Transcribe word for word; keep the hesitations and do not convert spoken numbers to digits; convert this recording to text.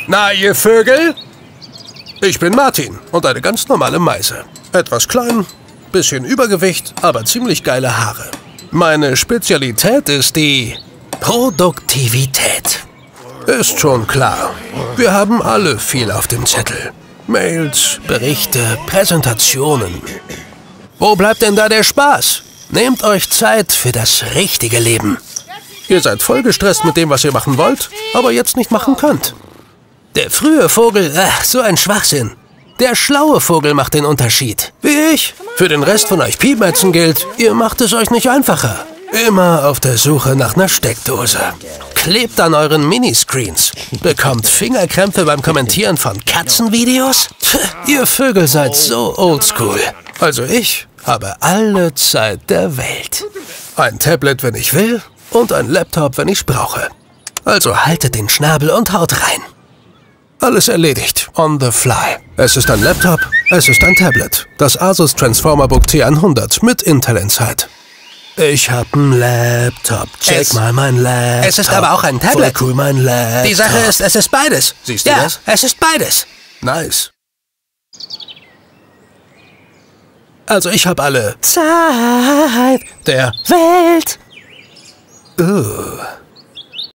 Na, ihr Vögel? Ich bin Martin und eine ganz normale Meise. Etwas klein, bisschen Übergewicht, aber ziemlich geile Haare. Meine Spezialität ist die Produktivität. Ist schon klar. Wir haben alle viel auf dem Zettel. Mails, Berichte, Präsentationen. Wo bleibt denn da der Spaß? Nehmt euch Zeit für das richtige Leben. Ihr seid voll gestresst mit dem, was ihr machen wollt, aber jetzt nicht machen könnt. Der frühe Vogel, ach, so ein Schwachsinn. Der schlaue Vogel macht den Unterschied. Wie ich. Für den Rest von euch Piemätzen gilt, ihr macht es euch nicht einfacher. Immer auf der Suche nach einer Steckdose. Klebt an euren Miniscreens. Bekommt Fingerkrämpfe beim Kommentieren von Katzenvideos? Pff, ihr Vögel seid so oldschool. Also ich habe alle Zeit der Welt. Ein Tablet, wenn ich will, und ein Laptop, wenn ich's brauche. Also haltet den Schnabel und haut rein. Alles erledigt. On the fly. Es ist ein Laptop, es ist ein Tablet. Das Asus Transformerbook T hundert mit Intel Inside. Ich hab einen Laptop. Check es, mal mein Laptop. Es ist aber auch ein Tablet. Voll cool, mein Laptop. Die Sache ist, es ist beides. Siehst du ja, das? Es ist beides. Nice. Also ich hab alle Zeit der Welt. Uh.